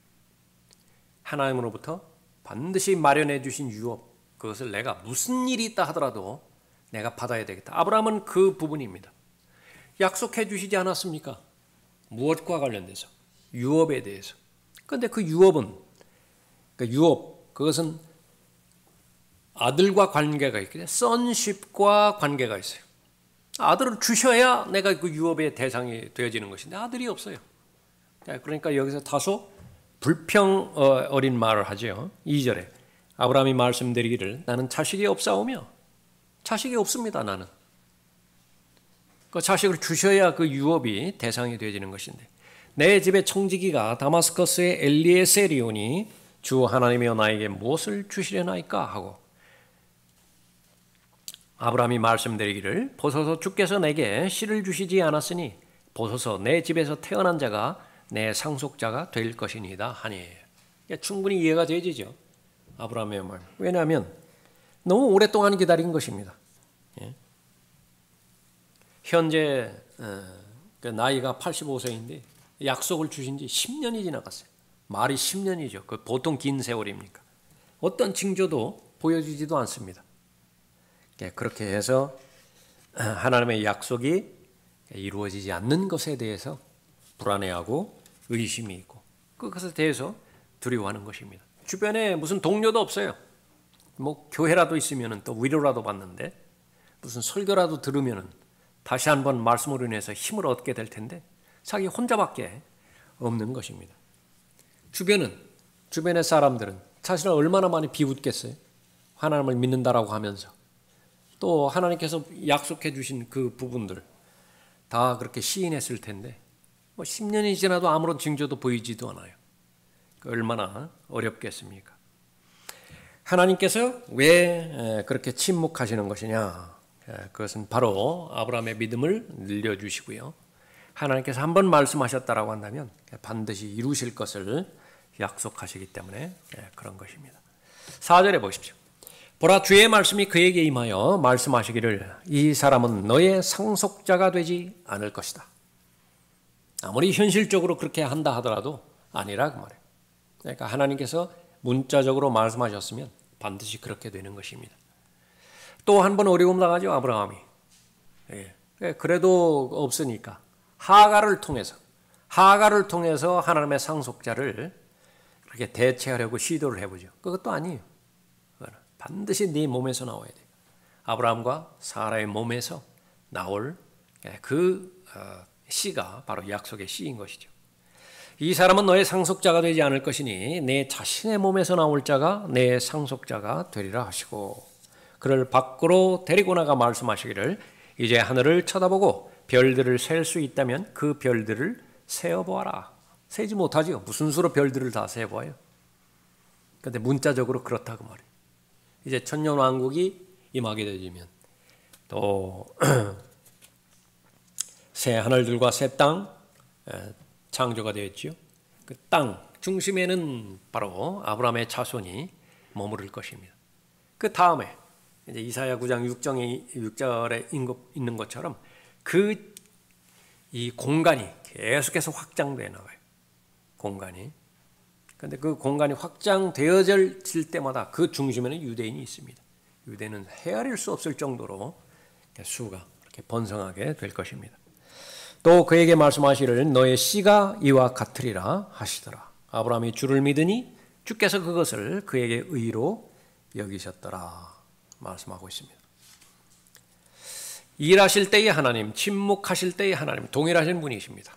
하나님으로부터 반드시 마련해 주신 유업, 그것을 내가 무슨 일이 있다 하더라도 내가 받아야 되겠다. 아브라함은 그 부분입니다. 약속해 주시지 않았습니까? 무엇과 관련돼서? 유업에 대해서. 그런데 그 유업은, 그 유업, 그것은 아들과 관계가 있거든요. sonship과 관계가 있어요. 아들을 주셔야 내가 그 유업의 대상이 되어지는 것인데 아들이 없어요. 그러니까 여기서 다소 불평 어린 말을 하죠. 이 절에 아브라함이 말씀드리기를 나는 자식이 없사오며 자식이 없습니다. 나는. 그 자식을 주셔야 그 유업이 대상이 되어지는 것인데 내 집의 청지기가 다마스커스의 엘리에셀이오니 주 하나님이여 나에게 무엇을 주시려나이까 하고 아브라함이 말씀드리기를 보소서 주께서 내게 씨를 주시지 않았으니 보소서 내 집에서 태어난 자가 내 상속자가 될 것이니이다 하니 충분히 이해가 되지죠. 아브라함의 말. 왜냐하면 너무 오랫동안 기다린 것입니다. 예. 현재 나이가 팔십오 세인데 약속을 주신 지 십 년이 지나갔어요. 말이 십 년이죠. 그 보통 긴 세월입니까? 어떤 징조도 보여주지도 않습니다. 그렇게 해서 하나님의 약속이 이루어지지 않는 것에 대해서 불안해하고 의심이 있고 그것에 대해서 두려워하는 것입니다. 주변에 무슨 동료도 없어요. 뭐 교회라도 있으면 또 위로라도 받는데 무슨 설교라도 들으면 다시 한번 말씀으로 인해서 힘을 얻게 될 텐데 자기 혼자밖에 없는 것입니다. 주변은 주변의 사람들은 자신을 얼마나 많이 비웃겠어요. 하나님을 믿는다라고 하면서 또 하나님께서 약속해 주신 그 부분들 다 그렇게 시인했을 텐데 뭐 십 년이 지나도 아무런 징조도 보이지도 않아요. 얼마나 어렵겠습니까? 하나님께서 왜 그렇게 침묵하시는 것이냐? 그것은 바로 아브라함의 믿음을 늘려주시고요. 하나님께서 한번 말씀하셨다라고 한다면 반드시 이루실 것을 약속하시기 때문에 그런 것입니다. 사 절에 보십시오. 보라 주의 말씀이 그에게 임하여 말씀하시기를 이 사람은 너의 상속자가 되지 않을 것이다. 아무리 현실적으로 그렇게 한다 하더라도 아니라 그 말이에요. 그러니까 하나님께서 문자적으로 말씀하셨으면 반드시 그렇게 되는 것입니다. 또 한 번 어려움 당하죠. 아브라함이. 예. 그래도 없으니까 하가를 통해서 하가를 통해서 하나님의 상속자를 그렇게 대체하려고 시도를 해보죠. 그것도 아니에요. 반드시 네 몸에서 나와야 돼요. 아브라함과 사라의 몸에서 나올 그 씨가 바로 약속의 씨인 것이죠. 이 사람은 너의 상속자가 되지 않을 것이니 내 자신의 몸에서 나올 자가 내 상속자가 되리라 하시고 그를 밖으로 데리고 나가 말씀하시기를 이제 하늘을 쳐다보고 별들을 셀 수 있다면 그 별들을 세어보아라. 세지 못하지요. 무슨 수로 별들을 다 세어봐요. 그런데 문자적으로 그렇다고 말이에요. 이제 천년왕국이 임하게 되면 또 새 하늘들과 새 땅 창조가 되었지요. 그 땅 중심에는 바로 아브라함의 자손이 머무를 것입니다. 그 다음에 이제 이사야 구 장 육 절에 있는 것처럼 그 이 공간이 계속해서 확장되어 나가요. 공간이. 그런데 그 공간이 확장되어질 때마다 그 중심에는 유대인이 있습니다. 유대인은 헤아릴 수 없을 정도로 수가 이렇게 번성하게 될 것입니다. 또 그에게 말씀하시기를 너의 씨가 이와 같으리라 하시더라. 아브라함이 주를 믿으니 주께서 그것을 그에게 의로 여기셨더라 말씀하고 있습니다. 일하실 때의 하나님, 침묵하실 때의 하나님 동일하신 분이십니다.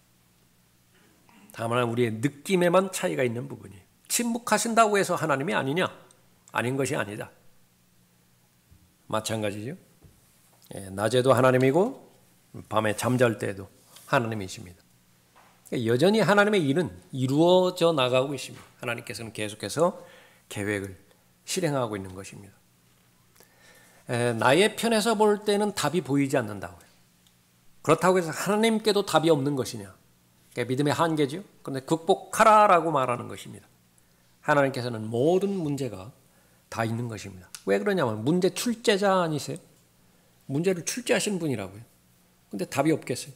다만 우리의 느낌에만 차이가 있는 부분이에요. 침묵하신다고 해서 하나님이 아니냐? 아닌 것이 아니다. 마찬가지죠. 예, 낮에도 하나님이고 밤에 잠잘 때도 하나님이십니다. 여전히 하나님의 일은 이루어져 나가고 있습니다. 하나님께서는 계속해서 계획을 실행하고 있는 것입니다. 에, 나의 편에서 볼 때는 답이 보이지 않는다고요. 그렇다고 해서 하나님께도 답이 없는 것이냐? 그게 믿음의 한계죠. 그런데 극복하라라고 말하는 것입니다. 하나님께서는 모든 문제가 다 있는 것입니다. 왜 그러냐면 문제 출제자 아니세요? 문제를 출제하신 분이라고요. 근데 답이 없겠어요.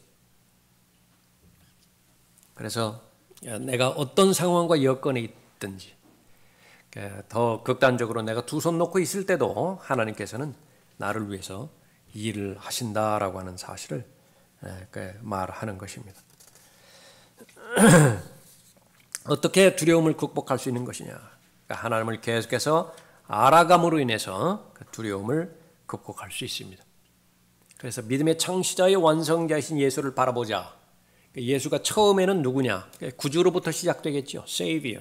그래서 내가 어떤 상황과 여건에 있든지 더 극단적으로 내가 두 손 놓고 있을 때도 하나님께서는 나를 위해서 일을 하신다라고 하는 사실을 말하는 것입니다. 어떻게 두려움을 극복할 수 있는 것이냐? 하나님을 계속해서 알아감으로 인해서 두려움을 극복할 수 있습니다. 그래서 믿음의 창시자의 완성자이신 예수를 바라보자. 예수가 처음에는 누구냐? 구주로부터 시작되겠죠. Savior.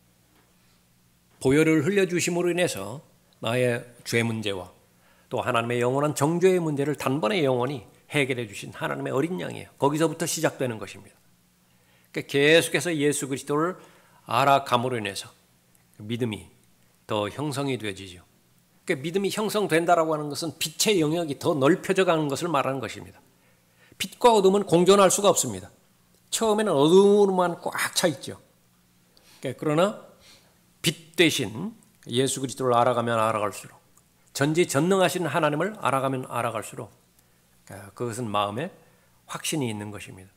보혈을 흘려주심으로 인해서 나의 죄 문제와 또 하나님의 영원한 정죄의 문제를 단번에 영원히 해결해 주신 하나님의 어린 양이에요. 거기서부터 시작되는 것입니다. 계속해서 예수 그리스도를 알아감으로 인해서 믿음이 더 형성이 되어지죠. 믿음이 형성된다라고 하는 것은 빛의 영역이 더 넓혀져 가는 것을 말하는 것입니다. 빛과 어둠은 공존할 수가 없습니다. 처음에는 어둠으로만 꽉 차 있죠. 그러나 빛 대신 예수 그리스도를 알아가면 알아갈수록 전지전능하신 하나님을 알아가면 알아갈수록 그것은 마음에 확신이 있는 것입니다.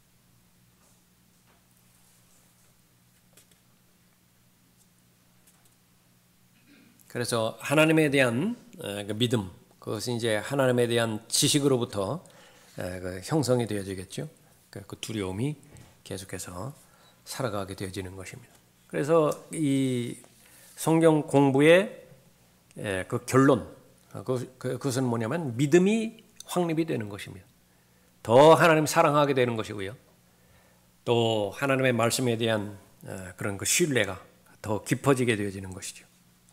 그래서 하나님에 대한 믿음, 그것은 이제 하나님에 대한 지식으로부터 형성이 되어지겠죠. 그 두려움이 계속해서 살아가게 되어지는 것입니다. 그래서 이 성경 공부의 그 결론, 그것은 뭐냐면 믿음이 확립이 되는 것입니다. 더 하나님 사랑하게 되는 것이고요. 또 하나님의 말씀에 대한 그런 그 신뢰가 더 깊어지게 되어지는 것이죠.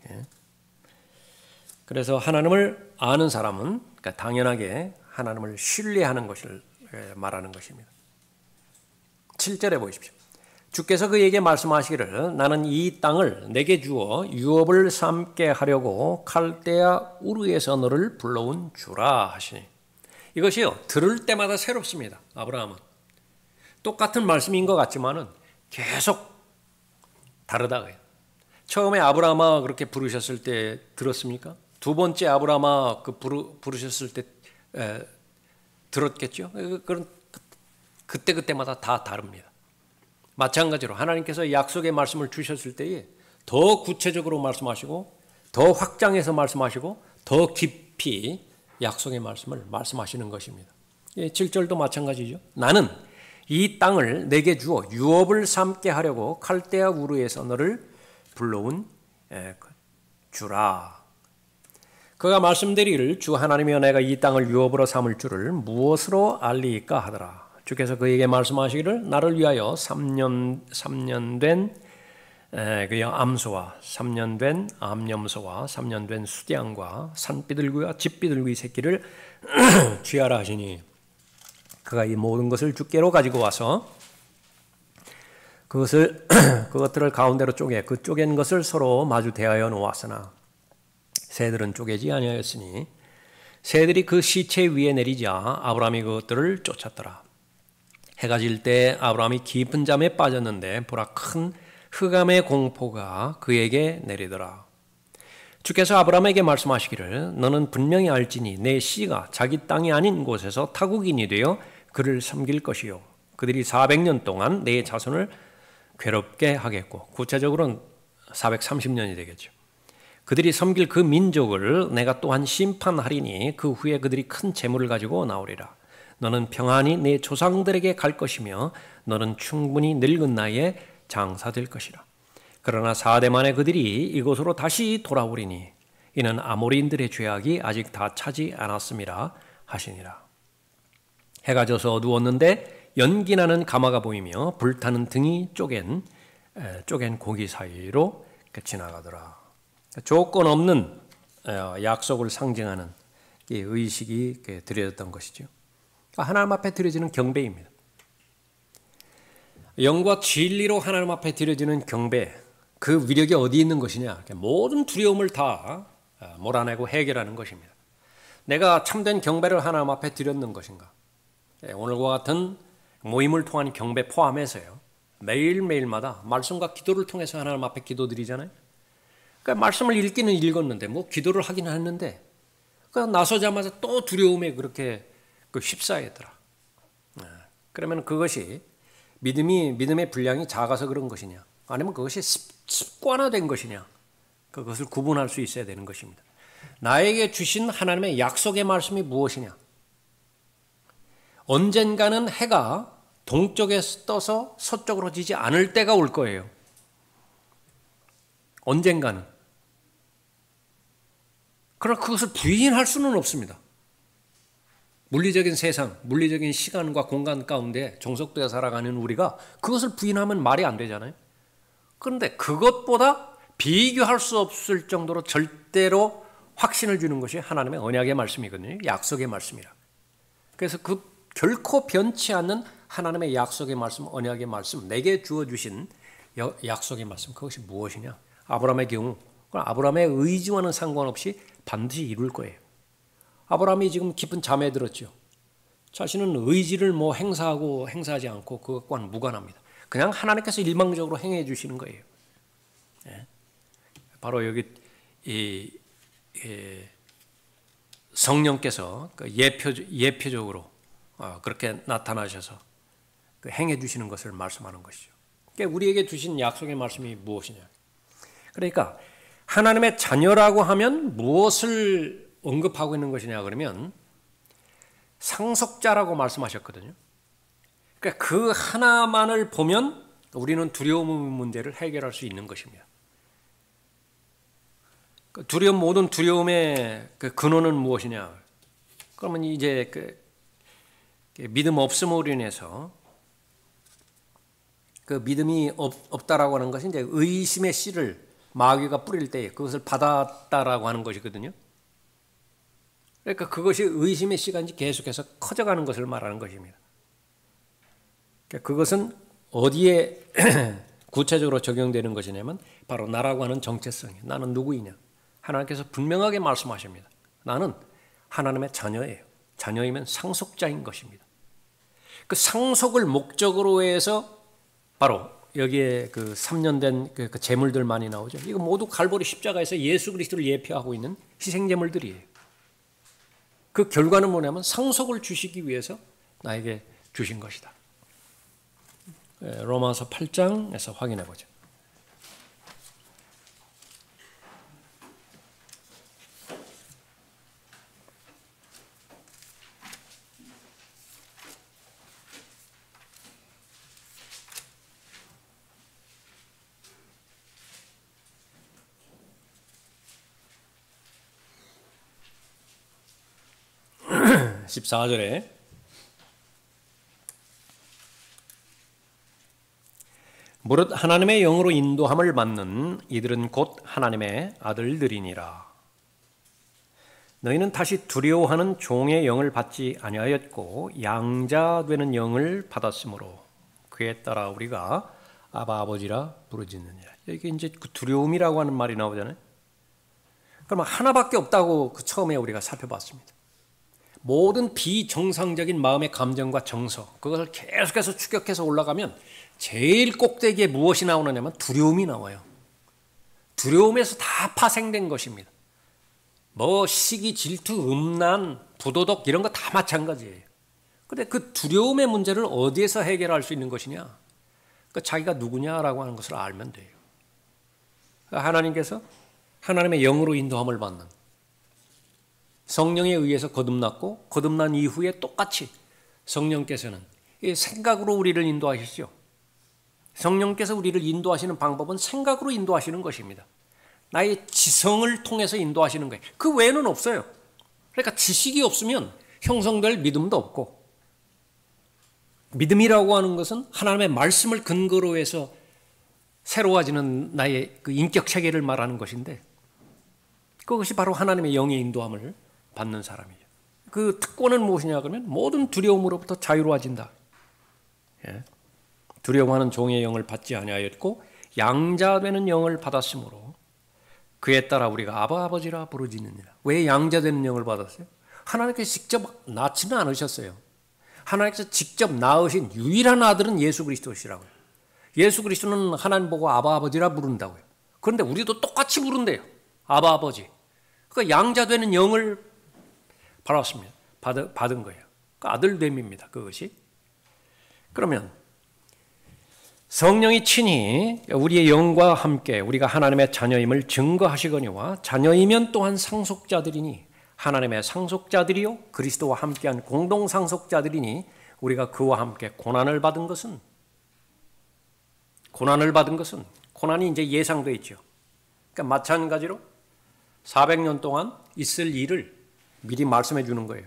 그래서 하나님을 아는 사람은 그러니까 당연하게 하나님을 신뢰하는 것을 말하는 것입니다. 칠 절에 보십시오. 주께서 그에게 말씀하시기를 나는 이 땅을 내게 주어 유업을 삼게 하려고 칼데아 우르에서 너를 불러온 주라 하시니. 이것이요 들을 때마다 새롭습니다. 아브라함은 똑같은 말씀인 것 같지만은 계속 다르다고요. 처음에 아브라함아 그렇게 부르셨을 때 들었습니까? 두 번째 아브라함아 그 부르, 부르셨을 때 에, 들었겠죠. 그런 그때 그때마다 다 다릅니다. 마찬가지로 하나님께서 약속의 말씀을 주셨을 때에 더 구체적으로 말씀하시고 더 확장해서 말씀하시고 더 깊이 약속의 말씀을 말씀하시는 것입니다. 칠 절도 마찬가지죠. 나는 이 땅을 내게 주어 유업을 삼게 하려고 칼데아 우르에서 너를 불러온 주라. 그가 말씀드리기를 주 하나님이여 내가 이 땅을 유업으로 삼을 줄을 무엇으로 알리까 하더라. 주께서 그에게 말씀하시기를 나를 위하여 삼 년 삼 년 된 그 암소와 삼 년 된 암염소와 삼 년 된 수량과 산비둘기와 집비둘기 새끼를 취하라 하시니 그가 이 모든 것을 주께로 가지고 와서 그것을 그것들을 가운데로 쪼개 그 쪼갠 것을 서로 마주 대하여 놓았으나 새들은 쪼개지 아니하였으니 새들이 그 시체 위에 내리자 아브라함이 그것들을 쫓았더라. 해가 질 때 아브라함이 깊은 잠에 빠졌는데 보라 큰 흑암의 공포가 그에게 내리더라. 주께서 아브라함에게 말씀하시기를 너는 분명히 알지니 내 씨가 자기 땅이 아닌 곳에서 타국인이 되어 그를 섬길 것이요 그들이 사백 년 동안 내 자손을 괴롭게 하겠고 구체적으로는 사백삼십 년이 되겠죠. 그들이 섬길 그 민족을 내가 또한 심판하리니 그 후에 그들이 큰 재물을 가지고 나오리라. 너는 평안히 내 조상들에게 갈 것이며 너는 충분히 늙은 나이에 장사될 것이라. 그러나 사대 만에 그들이 이곳으로 다시 돌아오리니 이는 아모리인들의 죄악이 아직 다 차지 않았음이라 하시니라. 해가 져서 어두웠는데 연기 나는 가마가 보이며 불타는 등이 쪼갠 쪼갠 고기 사이로 지나가더라. 조건 없는 약속을 상징하는 이 의식이 드려졌던 것이죠. 하나님 앞에 드려지는 경배입니다. 영과 진리로 하나님 앞에 드려지는 경배, 그 위력이 어디 있는 것이냐? 모든 두려움을 다 몰아내고 해결하는 것입니다. 내가 참된 경배를 하나님 앞에 드렸는 것인가? 오늘과 같은 모임을 통한 경배 포함해서요. 매일매일마다 말씀과 기도를 통해서 하나님 앞에 기도드리잖아요. 그러니까 말씀을 읽기는 읽었는데 뭐 기도를 하긴 했는데 그러니까 나서자마자 또 두려움에 그렇게 그 휩싸이더라. 그러면 그것이 믿음이 믿음의 분량이 작아서 그런 것이냐, 아니면 그것이 습관화된 것이냐, 그것을 구분할 수 있어야 되는 것입니다. 나에게 주신 하나님의 약속의 말씀이 무엇이냐? 언젠가는 해가 동쪽에 떠서 서쪽으로 지지 않을 때가 올 거예요. 언젠가는. 그러나 그것을 부인할 수는 없습니다. 물리적인 세상, 물리적인 시간과 공간 가운데 종속되어 살아가는 우리가 그것을 부인하면 말이 안 되잖아요. 그런데 그것보다 비교할 수 없을 정도로 절대로 확신을 주는 것이 하나님의 언약의 말씀이거든요. 약속의 말씀이라. 그래서 그 결코 변치 않는 하나님의 약속의 말씀, 언약의 말씀, 내게 주어주신 약속의 말씀, 그것이 무엇이냐? 아브라함의 경우, 아브라함의 의지와는 상관없이 반드시 이룰 거예요. 아브라함이 지금 깊은 잠에 들었죠. 자신은 의지를 뭐 행사하고 행사하지 않고 그것과는 무관합니다. 그냥 하나님께서 일방적으로 행해 주시는 거예요. 예. 바로 여기 이, 이 성령께서 그 예표, 예표적으로 어, 그렇게 나타나셔서 그 행해 주시는 것을 말씀하는 것이죠. 그러니까 우리에게 주신 약속의 말씀이 무엇이냐? 그러니까 하나님의 자녀라고 하면 무엇을 언급하고 있는 것이냐 그러면 상속자라고 말씀하셨거든요. 그러니까 그 하나만을 보면 우리는 두려움 문제를 해결할 수 있는 것입니다. 두려움, 모든 두려움의 그 근원은 무엇이냐? 그러면 이제 그 믿음 없음으로 인해서 그 믿음이 없, 없다라고 하는 것이 이제 의심의 씨를 마귀가 뿌릴 때 그것을 받았다라고 하는 것이거든요. 그러니까 그것이 의심의 씨가 계속해서 커져가는 것을 말하는 것입니다. 그러니까 그것은 어디에 구체적으로 적용되는 것이냐면 바로 나라고 하는 정체성이, 나는 누구이냐? 하나님께서 분명하게 말씀하십니다. 나는 하나님의 자녀예요. 자녀이면 상속자인 것입니다. 그 상속을 목적으로 해서 바로 여기에 그 삼 년 된 그 제물들 많이 나오죠. 이거 모두 갈보리 십자가에서 예수 그리스도를 예표하고 있는 희생 제물들이에요. 그 결과는 뭐냐면 상속을 주시기 위해서 나에게 주신 것이다. 로마서 팔 장에서 확인해 보죠. 십사 절에 무릇 하나님의 영으로 인도함을 받는 이들은 곧 하나님의 아들들이니라. 너희는 다시 두려워하는 종의 영을 받지 아니하였고 양자 되는 영을 받았으므로 그에 따라 우리가 아바 아버지라 부르짖느니라. 이게 이제 그 두려움이라고 하는 말이 나오잖아요. 그러면 하나밖에 없다고 그 처음에 우리가 살펴봤습니다. 모든 비정상적인 마음의 감정과 정서, 그것을 계속해서 추격해서 올라가면 제일 꼭대기에 무엇이 나오느냐면 두려움이 나와요. 두려움에서 다 파생된 것입니다. 뭐 시기, 질투, 음란, 부도덕 이런 거 다 마찬가지예요. 그런데 그 두려움의 문제를 어디에서 해결할 수 있는 것이냐? 그 자기가 누구냐라고 하는 것을 알면 돼요. 하나님께서 하나님의 영으로 인도함을 받는, 성령에 의해서 거듭났고 거듭난 이후에 똑같이 성령께서는 생각으로 우리를 인도하시죠. 성령께서 우리를 인도하시는 방법은 생각으로 인도하시는 것입니다. 나의 지성을 통해서 인도하시는 거예요. 그 외에는 없어요. 그러니까 지식이 없으면 형성될 믿음도 없고, 믿음이라고 하는 것은 하나님의 말씀을 근거로 해서 새로워지는 나의 그 인격 체계를 말하는 것인데, 그것이 바로 하나님의 영의 인도함을 받는 사람이죠. 그 특권은 무엇이냐 그러면 모든 두려움으로부터 자유로워진다. 예. 두려워하는 종의 영을 받지 아니하였고 양자되는 영을 받았으므로 그에 따라 우리가 아바 아버지라 부르짖느니라. 왜 양자되는 영을 받았어요? 하나님께서 직접 낳지는 않으셨어요. 하나님께서 직접 낳으신 유일한 아들은 예수 그리스도시라고요. 예수 그리스도는 하나님 보고 아바 아버지라 부른다고요. 그런데 우리도 똑같이 부른대요. 아바 아버지. 그러니까 양자되는 영을 받았습니다. 받은, 받은 거예요. 그러니까 아들됨입니다. 그것이. 그러면 성령이 친히 우리의 영과 함께 우리가 하나님의 자녀임을 증거하시거니와 자녀이면 또한 상속자들이니 하나님의 상속자들이요 그리스도와 함께한 공동 상속자들이니 우리가 그와 함께 고난을 받은 것은 고난을 받은 것은 고난이 이제 예상되어 있죠. 그러니까 마찬가지로 사백 년 동안 있을 일을 미리 말씀해 주는 거예요.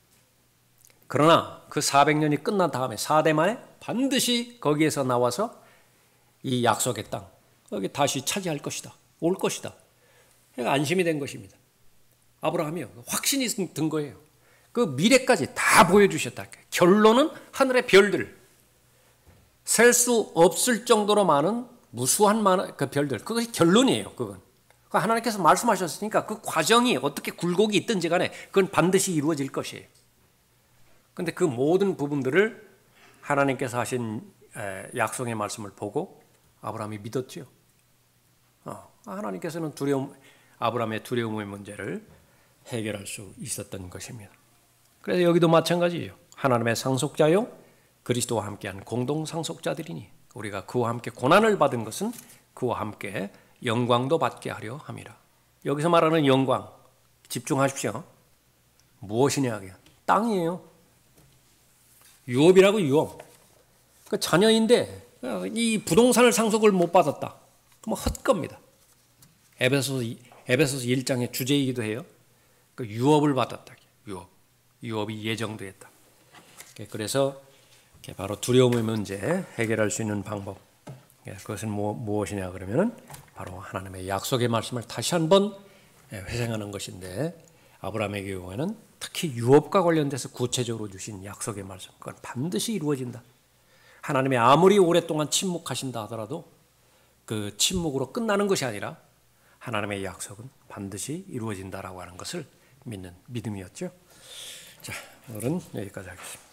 그러나 그 사백 년이 끝난 다음에 사대 만에 반드시 거기에서 나와서 이 약속의 땅 여기 다시 차지할 것이다. 올 것이다. 그러니까 안심이 된 것입니다. 아브라함이 확신이 든 거예요. 그 미래까지 다 보여주셨다. 결론은 하늘의 별들 셀 수 없을 정도로 많은 무수한 많은 그 별들 그것이 결론이에요. 그건 하나님께서 말씀하셨으니까 그 과정이 어떻게 굴곡이 있든지 간에 그건 반드시 이루어질 것이에요. 그런데 그 모든 부분들을 하나님께서 하신 약속의 말씀을 보고 아브라함이 믿었죠. 어, 하나님께서는 두려움, 아브라함의 두려움의 문제를 해결할 수 있었던 것입니다. 그래서 여기도 마찬가지예요. 하나님의 상속자요 그리스도와 함께한 공동 상속자들이니 우리가 그와 함께 고난을 받은 것은 그와 함께 영광도 받게 하려 함이라. 여기서 말하는 영광 집중하십시오. 무엇이냐? 땅이에요. 유업이라고 유업. 그 자녀인데 이 부동산을 상속을 못 받았다. 그럼 헛겁니다. 에베소서 에베소서 일 장의 주제이기도 해요. 그 유업을 받았다. 유업. 유업이 예정되었다. 그래서 바로 두려움의 문제 해결할 수 있는 방법. 그것은 무엇이냐 그러면은 바로 하나님의 약속의 말씀을 다시 한번 회상하는 것인데 아브라함의 경우에는 특히 유업과 관련돼서 구체적으로 주신 약속의 말씀 그건 반드시 이루어진다. 하나님이 아무리 오랫동안 침묵하신다 하더라도 그 침묵으로 끝나는 것이 아니라 하나님의 약속은 반드시 이루어진다라고 하는 것을 믿는 믿음이었죠. 자, 오늘은 여기까지 하겠습니다.